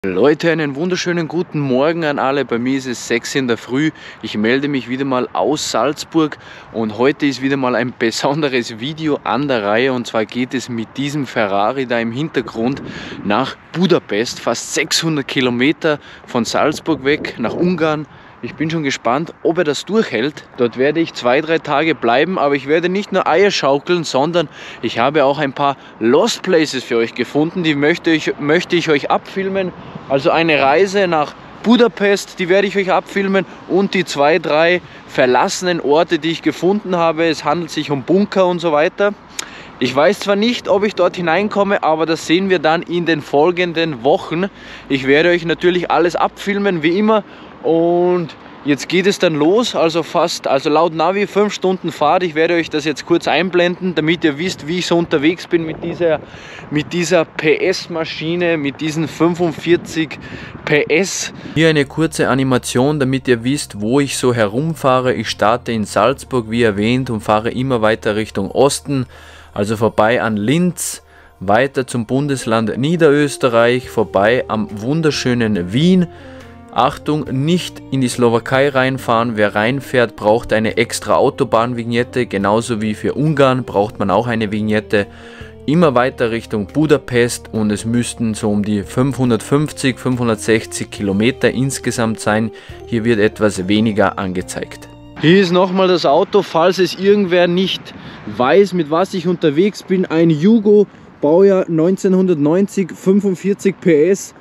Leute, einen wunderschönen guten Morgen an alle. Bei mir ist es 6 in der Früh. Ich melde mich wieder mal aus Salzburg und heute ist wieder mal ein besonderes Video an der Reihe. Und zwar geht es mit diesem Ferrari da im Hintergrund nach Budapest, fast 600 Kilometer von Salzburg weg nach Ungarn. Ich bin schon gespannt, ob er das durchhält. Dort werde ich 2-3 Tage bleiben, aber ich werde nicht nur Eier schaukeln, sondern ich habe auch ein paar Lost Places für euch gefunden. Die möchte ich euch abfilmen. Also eine Reise nach Budapest, die werde ich euch abfilmen, und die 2-3 verlassenen Orte, die ich gefunden habe. Es handelt sich um Bunker und so weiter. Ich weiß zwar nicht, ob ich dort hineinkomme, aber das sehen wir dann in den folgenden Wochen. Ich werde euch natürlich alles abfilmen, wie immer. Und jetzt geht es dann los, also laut Navi 5 Stunden Fahrt. Ich werde euch das jetzt kurz einblenden, damit ihr wisst, wie ich so unterwegs bin mit dieser PS-Maschine, mit diesen 45 PS. Hier eine kurze Animation, damit ihr wisst, wo ich so herumfahre. Ich starte in Salzburg, wie erwähnt, und fahre immer weiter Richtung Osten, also vorbei an Linz, weiter zum Bundesland Niederösterreich, vorbei am wunderschönen Wien. Achtung, nicht in die Slowakei reinfahren. Wer reinfährt, braucht eine extra Autobahnvignette. Genauso wie für Ungarn braucht man auch eine Vignette. Immer weiter Richtung Budapest, und es müssten so um die 550, 560 Kilometer insgesamt sein. Hier wird etwas weniger angezeigt. Hier ist nochmal das Auto, falls es irgendwer nicht weiß, mit was ich unterwegs bin. Ein Yugo, Baujahr 1990, 45 PS.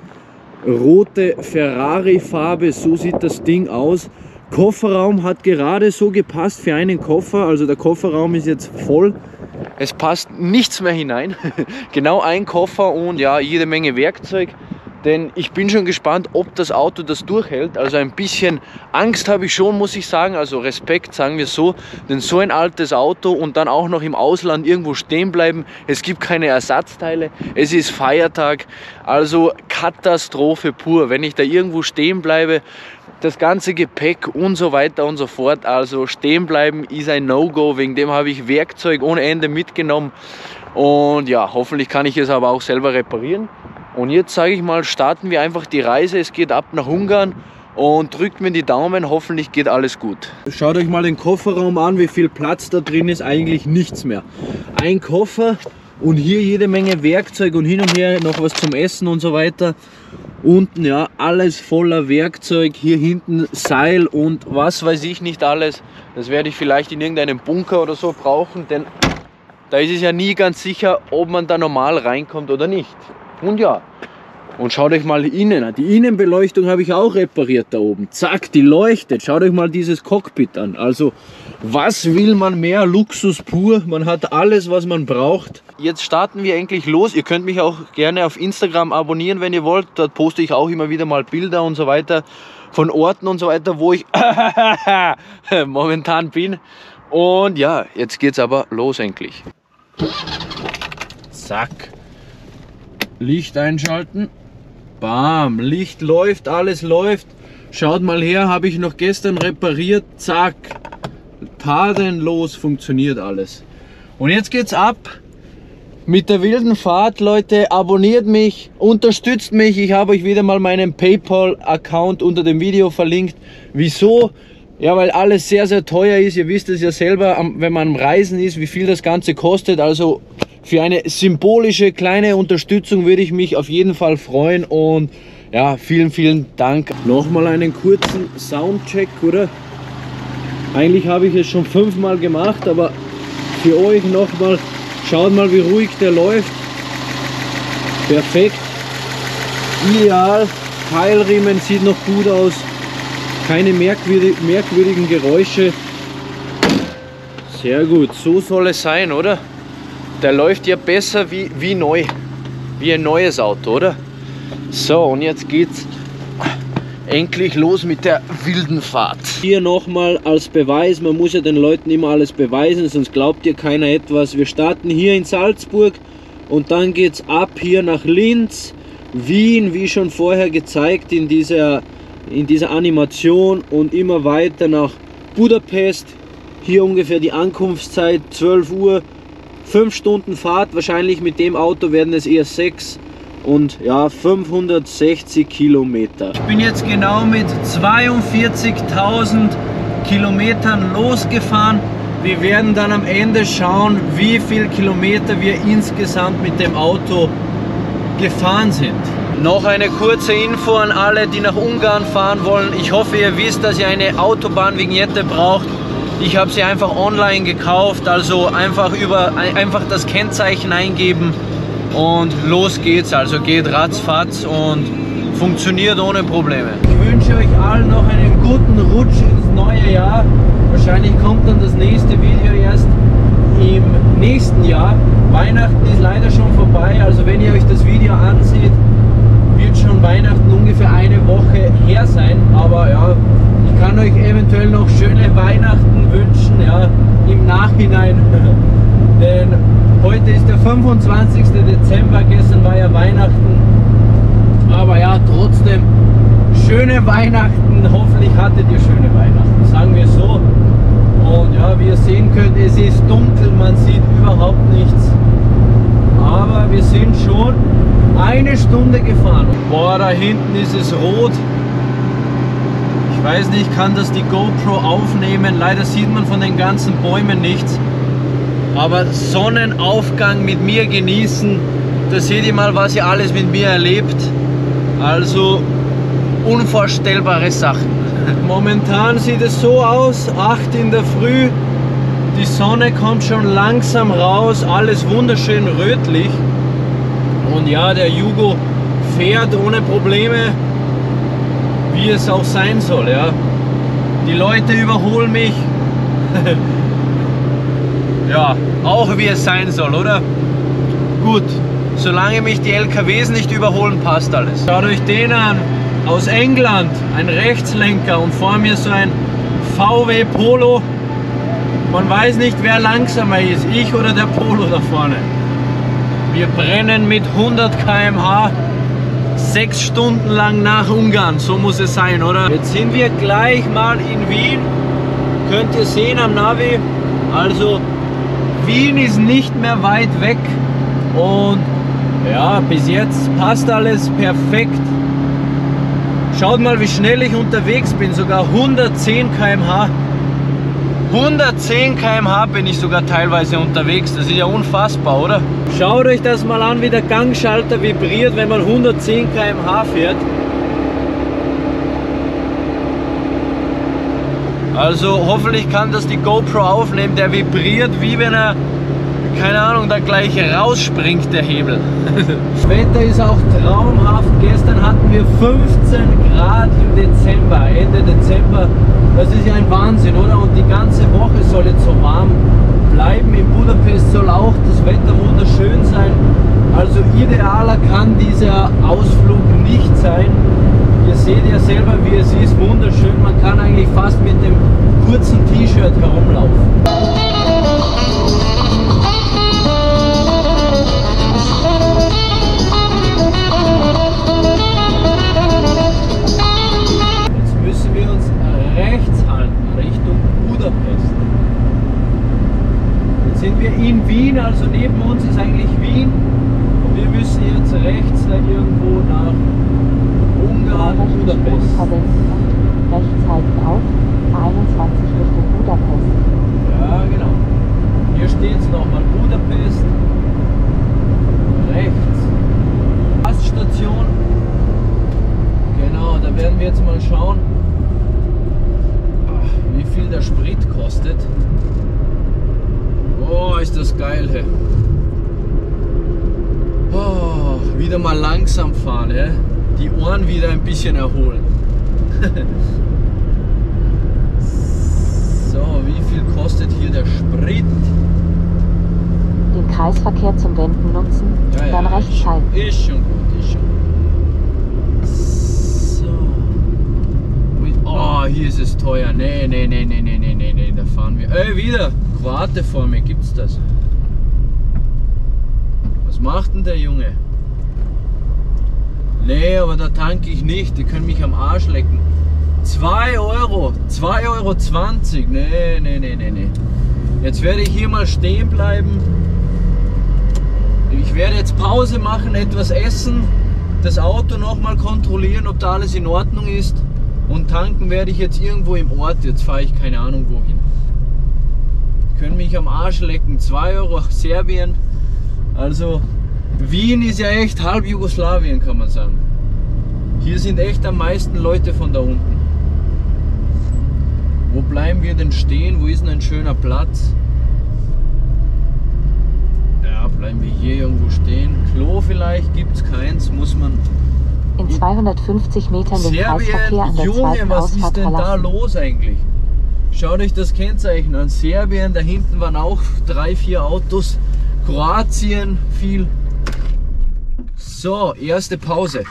Rote Ferrari-Farbe, so sieht das Ding aus. Kofferraum hat gerade so gepasst für einen Koffer, also der Kofferraum ist jetzt voll. Es passt nichts mehr hinein, genau ein Koffer und ja, jede Menge Werkzeug. Denn ich bin schon gespannt, ob das Auto das durchhält. Also ein bisschen Angst habe ich schon, muss ich sagen. Also Respekt, sagen wir so. Denn so ein altes Auto und dann auch noch im Ausland irgendwo stehen bleiben. Es gibt keine Ersatzteile. Es ist Feiertag. Also Katastrophe pur. Wenn ich da irgendwo stehen bleibe, das ganze Gepäck und so weiter und so fort. Also stehen bleiben ist ein No-Go. Wegen dem habe ich Werkzeug ohne Ende mitgenommen. Und ja, hoffentlich kann ich es aber auch selber reparieren. Und jetzt, sage ich mal, starten wir einfach die Reise. Es geht ab nach Ungarn und drückt mir die Daumen, hoffentlich geht alles gut. Schaut euch mal den Kofferraum an, wie viel Platz da drin ist, eigentlich nichts mehr. Ein Koffer und hier jede Menge Werkzeug und hin und her noch was zum Essen und so weiter. Unten ja alles voller Werkzeug, hier hinten Seil und was weiß ich nicht alles. Das werde ich vielleicht in irgendeinem Bunker oder so brauchen, denn da ist es ja nie ganz sicher, ob man da normal reinkommt oder nicht. Und ja, und schaut euch mal innen an. Die Innenbeleuchtung habe ich auch repariert da oben. Zack, die leuchtet. Schaut euch mal dieses Cockpit an. Also, was will man mehr? Luxus pur. Man hat alles, was man braucht. Jetzt starten wir endlich los. Ihr könnt mich auch gerne auf Instagram abonnieren, wenn ihr wollt. Dort poste ich auch immer wieder mal Bilder und so weiter von Orten und so weiter, wo ich momentan bin. Und ja, jetzt geht's aber los endlich. Zack. Licht einschalten. Bam, Licht läuft, alles läuft. Schaut mal her, habe ich noch gestern repariert. Zack. Tadellos funktioniert alles. Und jetzt geht's ab mit der wilden Fahrt, Leute. Abonniert mich, unterstützt mich. Ich habe euch wieder mal meinen PayPal-Account unter dem Video verlinkt. Wieso? Ja, weil alles sehr, sehr teuer ist. Ihr wisst es ja selber, wenn man am Reisen ist, wie viel das Ganze kostet. Also für eine symbolische kleine Unterstützung würde ich mich auf jeden Fall freuen. Und ja, vielen, vielen Dank. Nochmal einen kurzen Soundcheck, oder? Eigentlich habe ich es schon 5-mal gemacht, aber für euch nochmal. Schaut mal, wie ruhig der läuft. Perfekt. Ideal. Keilriemen sieht noch gut aus. Keine merkwürdigen Geräusche. Sehr gut, so soll es sein, oder? Der läuft ja besser wie neu. Wie ein neues Auto, oder? So, und jetzt geht's endlich los mit der wilden Fahrt. Hier nochmal als Beweis, man muss ja den Leuten immer alles beweisen, sonst glaubt dir keiner etwas. Wir starten hier in Salzburg und dann geht's ab hier nach Linz, Wien, wie schon vorher gezeigt in dieser Animation, und immer weiter nach Budapest. Hier ungefähr die Ankunftszeit 12 Uhr, 5 Stunden Fahrt, wahrscheinlich mit dem Auto werden es eher 6. und ja, 560 Kilometer. Ich bin jetzt genau mit 42.000 Kilometern losgefahren. Wir werden dann am Ende schauen, wie viel Kilometer wir insgesamt mit dem Auto gefahren sind. Noch eine kurze Info an alle, die nach Ungarn fahren wollen. Ich hoffe, ihr wisst, dass ihr eine Autobahnvignette braucht. Ich habe sie einfach online gekauft, also einfach das Kennzeichen eingeben und los geht's. Also geht ratzfatz und funktioniert ohne Probleme. Ich wünsche euch allen noch einen guten Rutsch ins neue Jahr. Wahrscheinlich kommt dann das nächste Video erst im nächsten Jahr. Weihnachten ist leider schon vorbei, also wenn ihr euch das Video ansieht, wird schon Weihnachten ungefähr eine Woche her sein. Aber ja, ich kann euch eventuell noch schöne Weihnachten wünschen, ja, im Nachhinein. Denn heute ist der 25. Dezember, gestern war ja Weihnachten. Aber ja, trotzdem schöne Weihnachten. Hoffentlich hattet ihr schöne Weihnachten, sagen wir so. Und ja, wie ihr sehen könnt, es ist dunkel, man sieht überhaupt nichts. Aber wir sind schon eine Stunde gefahren. Boah, da hinten ist es rot. Ich weiß nicht, kann das die GoPro aufnehmen? Leider sieht man von den ganzen Bäumen nichts. Aber Sonnenaufgang mit mir genießen, da seht ihr mal, was ihr alles mit mir erlebt. Also unvorstellbare Sachen. Momentan sieht es so aus, 8 in der Früh, die Sonne kommt schon langsam raus, alles wunderschön rötlich. Und ja, der Yugo fährt ohne Probleme, wie es auch sein soll. Ja. Die Leute überholen mich. Ja, auch wie es sein soll, oder? Gut, solange mich die LKWs nicht überholen, passt alles. Schaut euch den an, aus England, ein Rechtslenker und vor mir so ein VW Polo. Man weiß nicht, wer langsamer ist, ich oder der Polo da vorne. Wir brennen mit 100 km/h 6 Stunden lang nach Ungarn, so muss es sein, oder? Jetzt sind wir gleich mal in Wien, könnt ihr sehen am Navi, also Wien ist nicht mehr weit weg und ja, bis jetzt passt alles perfekt. Schaut mal, wie schnell ich unterwegs bin, sogar 110 km/h. 110 km/h bin ich sogar teilweise unterwegs, das ist ja unfassbar, oder? Schaut euch das mal an, wie der Gangschalter vibriert, wenn man 110 km/h fährt. Also hoffentlich kann das die GoPro aufnehmen, der vibriert, wie wenn er, keine Ahnung, da gleich rausspringt, der Hebel. Das Wetter ist auch traumhaft. Gestern hatten wir 15 Grad im Dezember, Ende Dezember. Das ist ja ein Wahnsinn, oder? Und die ganze Woche soll jetzt so warm bleiben. In Budapest soll auch das Wetter wunderschön sein. Also idealer kann dieser Ausflug nicht sein. Ihr seht ja selber, wie es ist, wunderschön. Man kann eigentlich fast mit dem kurzen T-Shirt herumlaufen. Sind wir in Wien, also neben uns ist eigentlich Wien und wir müssen jetzt rechts da irgendwo nach Ungarn, Budapest. Rechts halten auf, 21 Richtung Budapest. Ja, genau. Hier steht es nochmal, Budapest, rechts, Gaststation. Genau, da werden wir jetzt mal schauen, wie viel der Sprit kostet. Oh, ist das geil, hey. Oh, wieder mal langsam fahren, hey. Die Ohren wieder ein bisschen erholen. So, wie viel kostet hier der Sprit? Den Kreisverkehr zum Wenden nutzen, Ja, dann rechts halten. Ist schon gut, ist schon gut. So. Oh, hier ist es teuer. Nee, da fahren wir. Ey, wieder! Kroate vor mir, gibt's das? Was macht denn der Junge? Nee, aber da tanke ich nicht, die können mich am Arsch lecken. 2 Euro, 2,20 Euro. Nee. Jetzt werde ich hier mal stehen bleiben. Ich werde jetzt Pause machen, etwas essen, das Auto nochmal kontrollieren, ob da alles in Ordnung ist. Und tanken werde ich jetzt irgendwo im Ort. Jetzt fahre ich keine Ahnung wohin. Können mich am Arsch lecken. 2 Euro Serbien. Also Wien ist ja echt halb Jugoslawien, kann man sagen. Hier sind echt am meisten Leute von da unten. Wo bleiben wir denn stehen? Wo ist denn ein schöner Platz? Ja, bleiben wir hier irgendwo stehen. Klo vielleicht, gibt es keins, muss man... In 250 Metern den Kreisverkehr an der Junge, zweiten was Ausfahrt ist denn da verlassen. los eigentlich? Schaut euch das Kennzeichen an. Serbien, da hinten waren auch 3, 4 Autos. Kroatien, viel. So, erste Pause.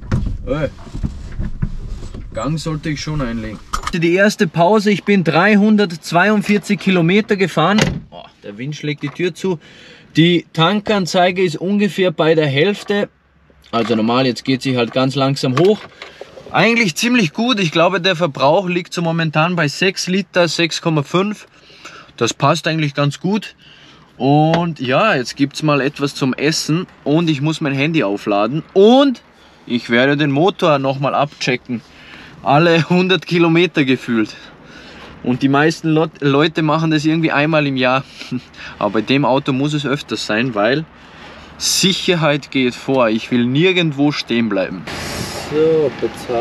Gang sollte ich schon einlegen. Die erste Pause, ich bin 342 Kilometer gefahren. Oh, der Wind schlägt die Tür zu. Die Tankanzeige ist ungefähr bei der Hälfte. Also normal, jetzt geht sie halt ganz langsam hoch. Eigentlich ziemlich gut. Ich glaube, der Verbrauch liegt so momentan bei 6 Liter, 6,5. Das passt eigentlich ganz gut. Und ja, jetzt gibt es mal etwas zum Essen und ich muss mein Handy aufladen und ich werde den Motor nochmal abchecken. Alle 100 Kilometer gefühlt. Und die meisten Leute machen das irgendwie einmal im Jahr. Aber bei dem Auto muss es öfters sein, weil Sicherheit geht vor. Ich will nirgendwo stehen bleiben. So,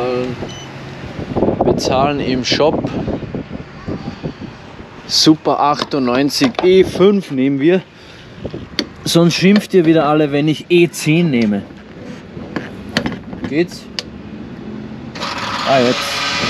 bezahlen im Shop. Super 98 E5 nehmen wir. Sonst schimpft ihr wieder alle, wenn ich E10 nehme. Geht's? Ah, jetzt.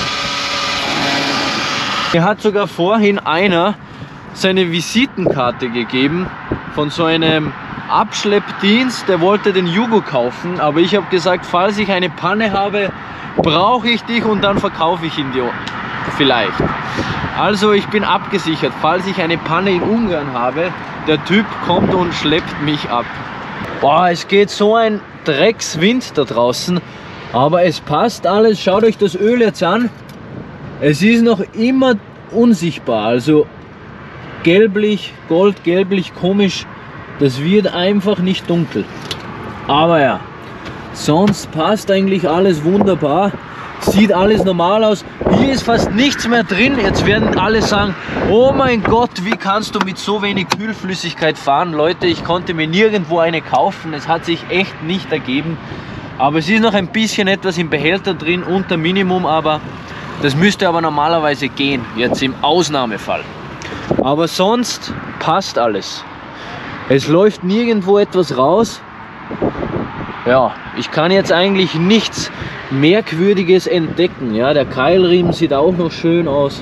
Mir hat sogar vorhin einer seine Visitenkarte gegeben von so einem Abschleppdienst. Der wollte den Yugo kaufen, aber ich habe gesagt, falls ich eine Panne habe, brauche ich dich und dann verkaufe ich ihn dir vielleicht. Also ich bin abgesichert, falls ich eine Panne in Ungarn habe, der Typ kommt und schleppt mich ab. Boah, es geht so ein Dreckswind da draußen, aber es passt alles. Schaut euch das Öl jetzt an. Es ist noch immer unsichtbar, also gelblich, goldgelblich, komisch. Das wird einfach nicht dunkel. Aber ja, sonst passt eigentlich alles wunderbar. Sieht alles normal aus. Hier ist fast nichts mehr drin. Jetzt werden alle sagen, oh mein Gott, wie kannst du mit so wenig Kühlflüssigkeit fahren? Leute, ich konnte mir nirgendwo eine kaufen. Es hat sich echt nicht ergeben. Aber es ist noch ein bisschen etwas im Behälter drin, unter Minimum. Aber das müsste aber normalerweise gehen, jetzt im Ausnahmefall. Aber sonst passt alles. Es läuft nirgendwo etwas raus. Ja, ich kann jetzt eigentlich nichts Merkwürdiges entdecken. Ja, der Keilriemen sieht auch noch schön aus.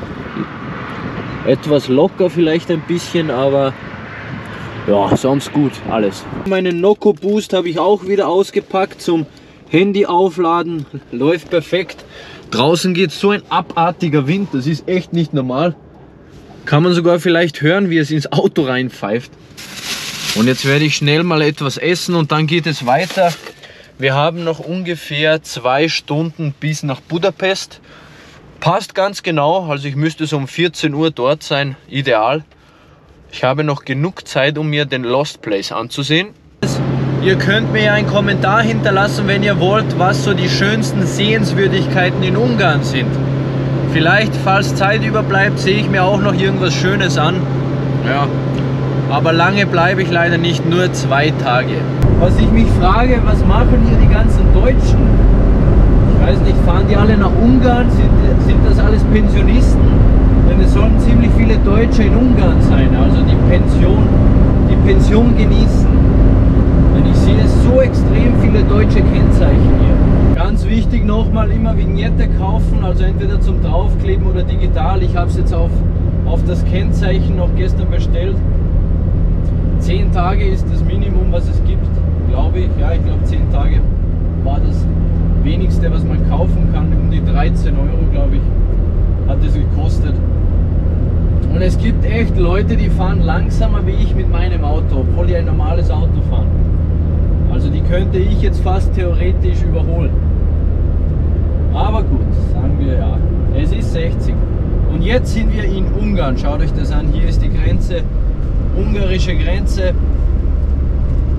Etwas locker vielleicht ein bisschen, aber ja, sonst gut, alles. Meinen Noco Boost habe ich auch wieder ausgepackt zum Handy aufladen. Läuft perfekt. Draußen geht so ein abartiger Wind, das ist echt nicht normal. Kann man sogar vielleicht hören, wie es ins Auto reinpfeift. Und jetzt werde ich schnell mal etwas essen und dann geht es weiter. Wir haben noch ungefähr 2 Stunden bis nach Budapest. Passt ganz genau, also ich müsste so um 14 Uhr dort sein, ideal. Ich habe noch genug Zeit, um mir den Lost Place anzusehen. Ihr könnt mir ja einen Kommentar hinterlassen, wenn ihr wollt, was so die schönsten Sehenswürdigkeiten in Ungarn sind. Vielleicht, falls Zeit überbleibt, sehe ich mir auch noch irgendwas Schönes an. Ja. Aber lange bleibe ich leider nicht, nur 2 Tage. Was ich mich frage, was machen hier die ganzen Deutschen? Ich weiß nicht, fahren die alle nach Ungarn? Sind das alles Pensionisten? Denn es sollen ziemlich viele Deutsche in Ungarn sein, also die Pension genießen. Denn ich sehe so extrem viele deutsche Kennzeichen hier. Ganz wichtig nochmal, immer Vignette kaufen, also entweder zum Draufkleben oder digital. Ich habe es jetzt auf das Kennzeichen noch gestern bestellt. 10 Tage ist das Minimum, was es gibt, glaube ich. Ja, ich glaube 10 Tage war das wenigste, was man kaufen kann. Um die 13 Euro, glaube ich, hat es gekostet. Und es gibt echt Leute, die fahren langsamer wie ich mit meinem Auto, obwohl die ein normales Auto fahren. Also die könnte ich jetzt fast theoretisch überholen. Aber gut, sagen wir ja. Es ist 60. Und jetzt sind wir in Ungarn. Schaut euch das an. Hier ist die Grenze. Ungarische Grenze.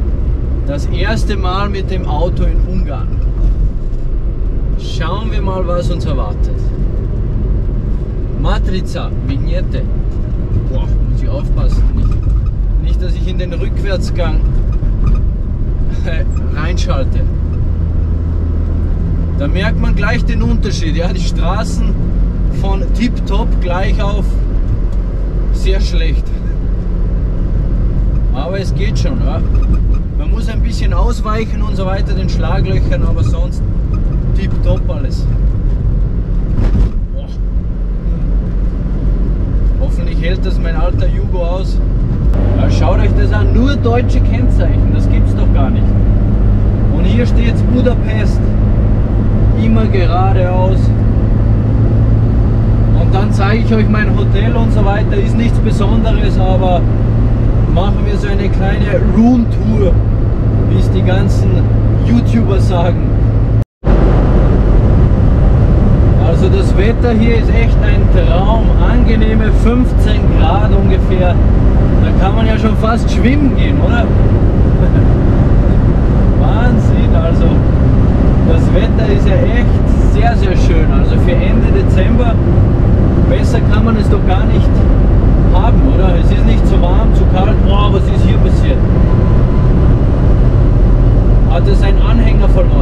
Das erste Mal mit dem Auto in Ungarn. Schauen wir mal, was uns erwartet. Matrica, Vignette. Boah, muss ich aufpassen. Nicht, dass ich in den Rückwärtsgang reinschalte. Da merkt man gleich den Unterschied. Ja, die Straßen von tipptopp gleich auf sehr schlecht. Aber es geht schon. Ja. Man muss ein bisschen ausweichen und so weiter, den Schlaglöchern, aber sonst tipptopp alles. Boah. Hoffentlich hält das mein alter Jugo aus. Ja, schaut euch das an, nur deutsche Kennzeichen, das gibt's doch gar nicht. Und hier steht Budapest, immer geradeaus. Und dann zeige ich euch mein Hotel und so weiter, ist nichts Besonderes, aber machen wir so eine kleine Roomtour, wie es die ganzen YouTuber sagen. Also das Wetter hier ist echt ein Traum, angenehme 15 Grad ungefähr, da kann man ja schon fast schwimmen gehen, oder? Wahnsinn, also das Wetter ist ja echt sehr, sehr schön, also für Ende Dezember, besser kann man es doch gar nicht haben, oder? Es ist nicht zu warm, zu kalt. Boah, was ist hier passiert? Hat es einen Anhänger verloren?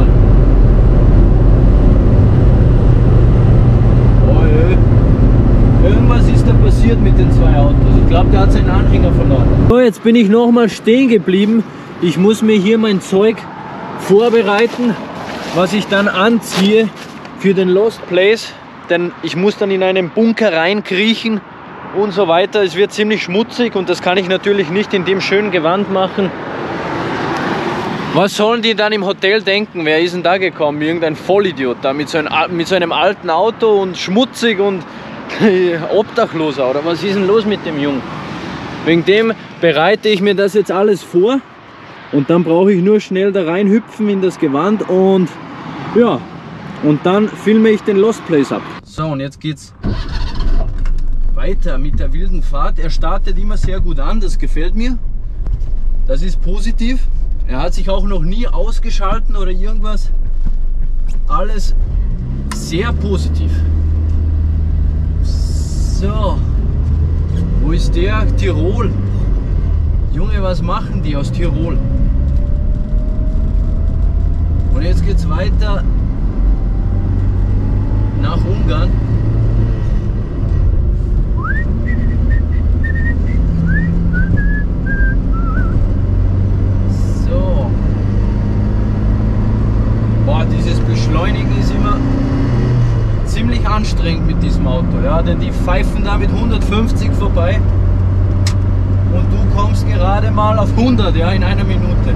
Oh, irgendwas ist da passiert mit den zwei Autos. Ich glaube, der hat seinen Anhänger verloren. So, jetzt bin ich nochmal stehen geblieben. Ich muss mir hier mein Zeug vorbereiten, was ich dann anziehe für den Lost Place. Denn ich muss dann in einen Bunker reinkriechen und so weiter. Es wird ziemlich schmutzig und das kann ich natürlich nicht in dem schönen Gewand machen. Was sollen die dann im Hotel denken? Wer ist denn da gekommen? Irgendein Vollidiot da mit so einem alten Auto und schmutzig und Obdachloser, oder was ist denn los mit dem Jungen? Wegen dem bereite ich mir das jetzt alles vor und dann brauche ich nur schnell da reinhüpfen in das Gewand und ja, und dann filme ich den Lost Place ab. So, und jetzt geht's weiter mit der wilden Fahrt. Er startet immer sehr gut an, das gefällt mir. Das ist positiv. Er hat sich auch noch nie ausgeschalten oder irgendwas. Alles sehr positiv. So, wo ist der? Tirol. Junge, was machen die aus Tirol? Und jetzt geht's weiter nach Ungarn. So. Boah, dieses Beschleunigen ist immer ziemlich anstrengend mit diesem Auto, ja, denn die pfeifen da mit 150 vorbei und du kommst gerade mal auf 100, ja, in einer Minute.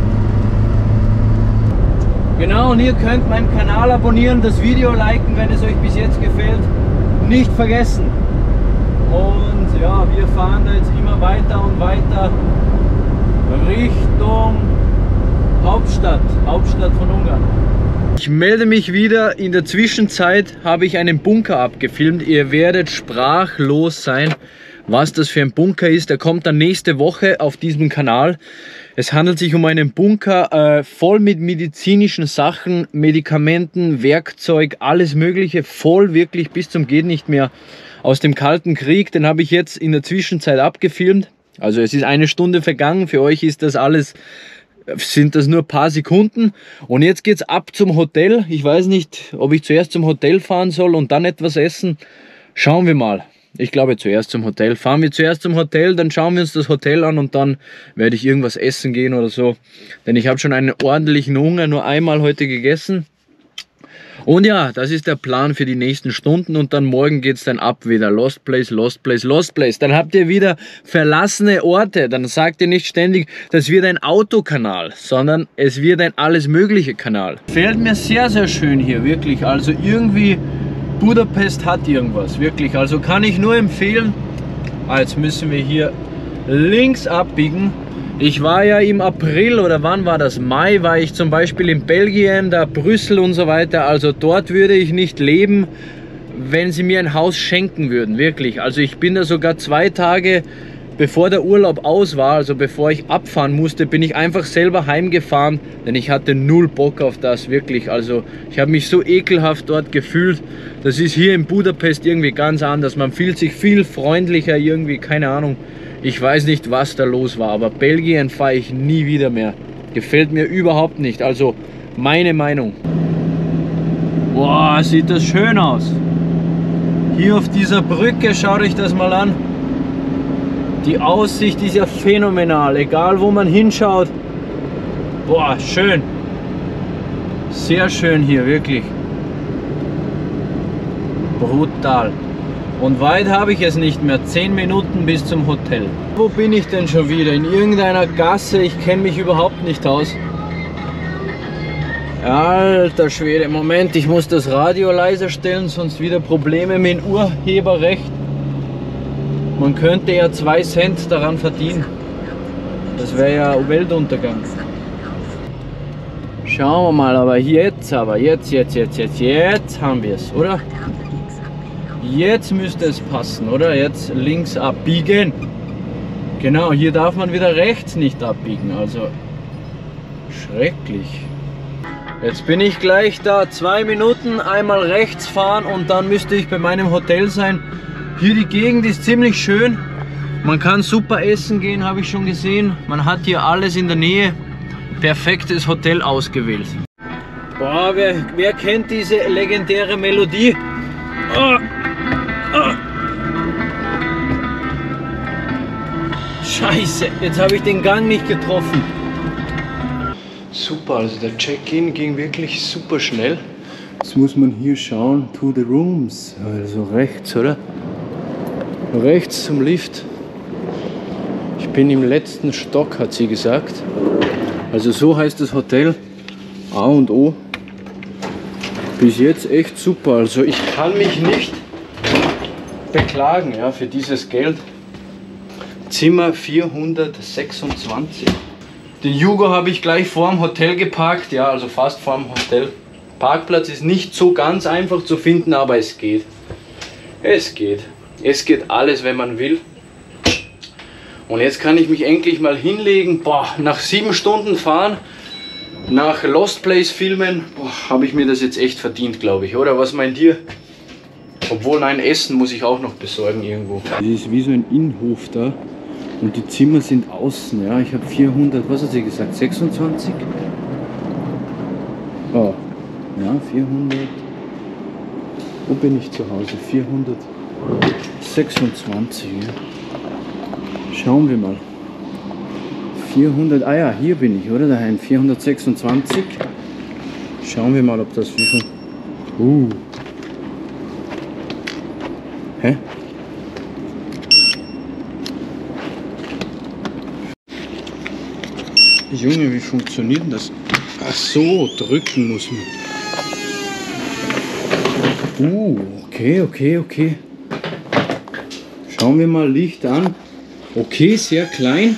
Genau, und ihr könnt meinen Kanal abonnieren, das Video liken, wenn es euch bis jetzt gefällt. Nicht vergessen. Und ja, wir fahren da jetzt immer weiter und weiter Richtung Hauptstadt von Ungarn. Ich melde mich wieder. In der Zwischenzeit habe ich einen Bunker abgefilmt. Ihr werdet sprachlos sein, was das für ein Bunker ist. Der kommt dann nächste Woche auf diesem Kanal. Es handelt sich um einen Bunker voll mit medizinischen Sachen, Medikamenten, Werkzeug, alles mögliche, voll wirklich bis zum geht nicht mehr aus dem Kalten Krieg. Den habe ich jetzt in der Zwischenzeit abgefilmt. Also es ist eine Stunde vergangen, für euch ist das alles, sind das nur ein paar Sekunden. Und jetzt geht's ab zum Hotel. Ich weiß nicht, ob ich zuerst zum Hotel fahren soll und dann etwas essen. Schauen wir mal. Ich glaube zuerst zum Hotel. Fahren wir zuerst zum Hotel, dann schauen wir uns das Hotel an und dann werde ich irgendwas essen gehen oder so. Denn ich habe schon einen ordentlichen Hunger, nur einmal heute gegessen. Und ja, das ist der Plan für die nächsten Stunden und dann morgen geht es dann ab wieder. Lost Place, Lost Place, Lost Place. Dann habt ihr wieder verlassene Orte. Dann sagt ihr nicht ständig, das wird ein Autokanal, sondern es wird ein alles mögliche Kanal. Gefällt mir sehr, sehr schön hier, wirklich. Also irgendwie... Budapest hat irgendwas, wirklich, also kann ich nur empfehlen. Jetzt müssen wir hier links abbiegen. Ich war ja im April oder wann war das? Mai war ich zum Beispiel in Belgien, da Brüssel und so weiter. Also dort würde ich nicht leben, wenn sie mir ein Haus schenken würden, wirklich. Also ich bin da sogar 2 Tage bevor der Urlaub aus war, also bevor ich abfahren musste, bin ich einfach selber heimgefahren, denn ich hatte null Bock auf das, wirklich. Also ich habe mich so ekelhaft dort gefühlt. Das ist hier in Budapest irgendwie ganz anders. Man fühlt sich viel freundlicher irgendwie, keine Ahnung. Ich weiß nicht, was da los war, aber Belgien fahre ich nie wieder mehr. Gefällt mir überhaupt nicht, also meine Meinung. Boah, sieht das schön aus. Hier auf dieser Brücke, schaut euch das mal an. Die Aussicht ist ja phänomenal, egal wo man hinschaut. Boah, schön. Sehr schön hier, wirklich. Brutal. Und weit habe ich es nicht mehr. 10 Minuten bis zum Hotel. Wo bin ich denn schon wieder? In irgendeiner Gasse. Ich kenne mich überhaupt nicht aus. Alter Schwede. Moment, ich muss das Radio leiser stellen, sonst wieder Probleme mit dem Urheberrecht. Man könnte ja 2 Cent daran verdienen. Das wäre ja Weltuntergang. Schauen wir mal, aber jetzt haben wir es, oder? Jetzt müsste es passen, oder? Jetzt links abbiegen. Genau, hier darf man wieder rechts nicht abbiegen, also schrecklich. Jetzt bin ich gleich da, 2 Minuten, einmal rechts fahren und dann müsste ich bei meinem Hotel sein. Hier die Gegend ist ziemlich schön. Man kann super essen gehen, habe ich schon gesehen. Man hat hier alles in der Nähe. Perfektes Hotel ausgewählt. Boah, wer kennt diese legendäre Melodie? Oh, oh. Scheiße, jetzt habe ich den Gang nicht getroffen. Super, also der Check-in ging wirklich super schnell. Jetzt muss man hier schauen, to the rooms. Also rechts, oder? Rechts zum Lift. Ich bin im letzten Stock, hat sie gesagt. Also so heißt das Hotel. A und O. Bis jetzt echt super. Also ich kann mich nicht beklagen, ja, für dieses Geld. Zimmer 426. Den Yugo habe ich gleich vor dem Hotel geparkt, ja, also fast vor dem Hotel. Parkplatz ist nicht so ganz einfach zu finden, aber es geht. Es geht. Es geht alles, wenn man will. Und jetzt kann ich mich endlich mal hinlegen. Boah, nach 7 Stunden fahren, nach Lost Place filmen, habe ich mir das jetzt echt verdient, glaube ich. Oder was meint ihr? Obwohl, nein, Essen muss ich auch noch besorgen irgendwo. Das ist wie so ein Innenhof da. Und die Zimmer sind außen. Ja, ich habe 400, was hat sie gesagt? 26? Oh, ja, 400. Wo bin ich zu Hause? 426. Ja. Schauen wir mal. 400, ah ja, hier bin ich, oder? Daheim 426. Schauen wir mal, ob das wie viel. Hä? Junge, wie funktioniert denn das? Ach so, drücken muss man. Okay. Schauen wir mal Licht an. Okay, sehr klein,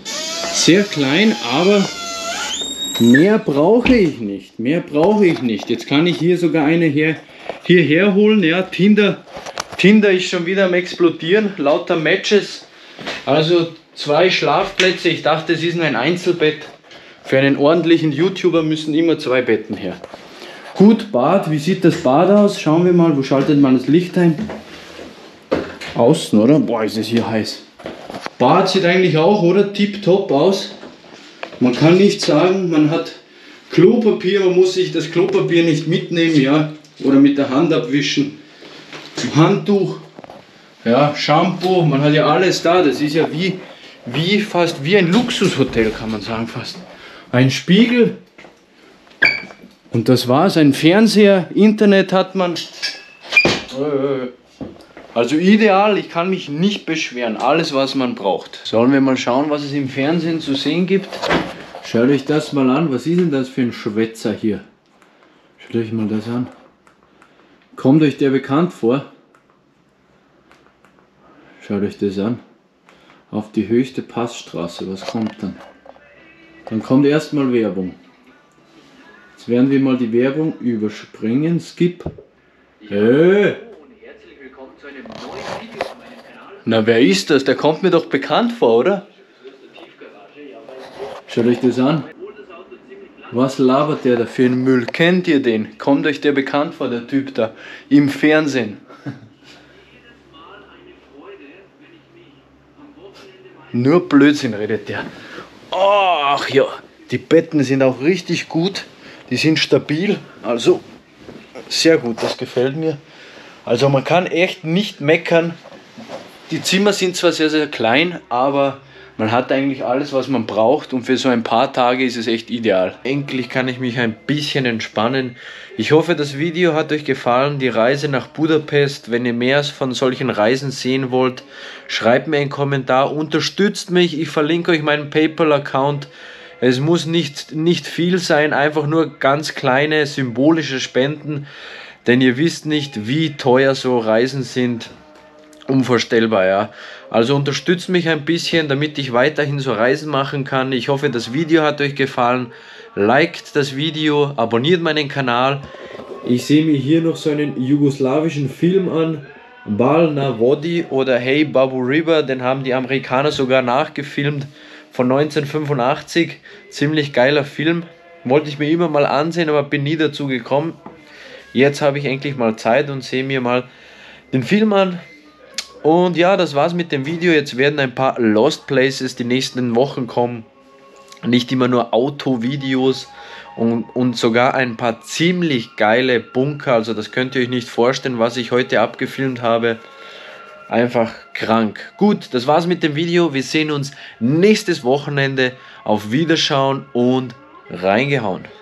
aber mehr brauche ich nicht. Jetzt kann ich hier sogar eine hierher holen. Ja, Tinder ist schon wieder am Explodieren. Lauter Matches. Also 2 Schlafplätze. Ich dachte, es ist nur ein Einzelbett. Für einen ordentlichen YouTuber müssen immer 2 Betten her. Gut, Bad. Wie sieht das Bad aus? Schauen wir mal. Wo schaltet man das Licht ein? Außen, oder? Boah, ist es hier heiß. Bad sieht eigentlich auch, oder? Tipptopp aus. Man kann nicht sagen, man hat Klopapier, man muss sich das Klopapier nicht mitnehmen, ja. Oder mit der Hand abwischen. Handtuch, ja, Shampoo, man hat ja alles da. Das ist ja fast wie ein Luxushotel, kann man sagen, fast. Ein Spiegel. Und das war's, ein Fernseher, Internet hat man. Also ideal, ich kann mich nicht beschweren, alles was man braucht. Sollen wir mal schauen, was es im Fernsehen zu sehen gibt? Schaut euch das mal an, was ist denn das für ein Schwätzer hier? Schaut euch mal das an. Kommt euch der bekannt vor? Schaut euch das an. Auf die höchste Passstraße, was kommt dann? Dann kommt erstmal Werbung. Jetzt werden wir mal die Werbung überspringen. Skip. Herzlich willkommen zu einem neuen Video auf meinem Kanal. Na, wer ist das? Der kommt mir doch bekannt vor, oder? Schaut euch das an. Was labert der da für einen Müll? Kennt ihr den? Kommt euch der bekannt vor, der Typ da? Im Fernsehen. Nur Blödsinn redet der. Ach ja, die Betten sind auch richtig gut. Die sind stabil. Also sehr gut, das gefällt mir. Also man kann echt nicht meckern. Die Zimmer sind zwar sehr, sehr klein, aber man hat eigentlich alles, was man braucht, und für so ein paar Tage ist es echt ideal. Endlich kann ich mich ein bisschen entspannen. Ich hoffe, das Video hat euch gefallen, die Reise nach Budapest. Wenn ihr mehr von solchen Reisen sehen wollt, schreibt mir einen Kommentar, unterstützt mich, ich verlinke euch meinen PayPal-Account. Es muss nicht viel sein, einfach nur ganz kleine symbolische Spenden, denn ihr wisst nicht, wie teuer so Reisen sind. Unvorstellbar, ja. Also unterstützt mich ein bisschen, damit ich weiterhin so Reisen machen kann. Ich hoffe, das Video hat euch gefallen. Liked das Video, abonniert meinen Kanal. Ich sehe mir hier noch so einen jugoslawischen Film an. Bal na Vodi oder Hey Babu River, den haben die Amerikaner sogar nachgefilmt von 1985. Ziemlich geiler Film. Wollte ich mir immer mal ansehen, aber bin nie dazu gekommen. Jetzt habe ich endlich mal Zeit und sehe mir mal den Film an. Und ja, das war's mit dem Video. Jetzt werden ein paar Lost Places die nächsten Wochen kommen. Nicht immer nur Autovideos und sogar ein paar ziemlich geile Bunker. Also das könnt ihr euch nicht vorstellen, was ich heute abgefilmt habe. Einfach krank. Gut, das war's mit dem Video. Wir sehen uns nächstes Wochenende. Auf Wiederschauen und reingehauen.